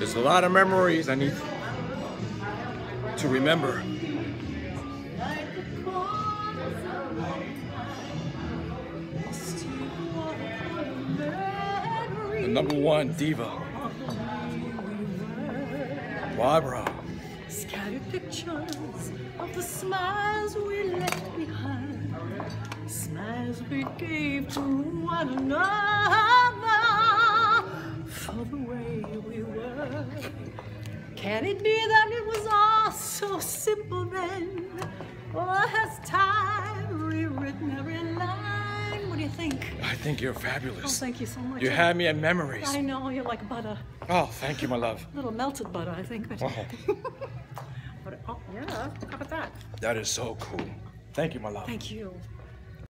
There's a lot of memories I need to remember. The #1 diva, Barbra. Scattered pictures of the smiles we left behind, smiles we gave to one another for the way we were. Can it be that it was all so simple then? Or has time rewritten every line? What do you think? I think you're fabulous. Oh, thank you so much. You had me at memories. I know, you're like butter. Oh, thank you, my love. A little melted butter, I think. But, Wow. but oh, yeah, how about that? That is so cool. Thank you, my love. Thank you.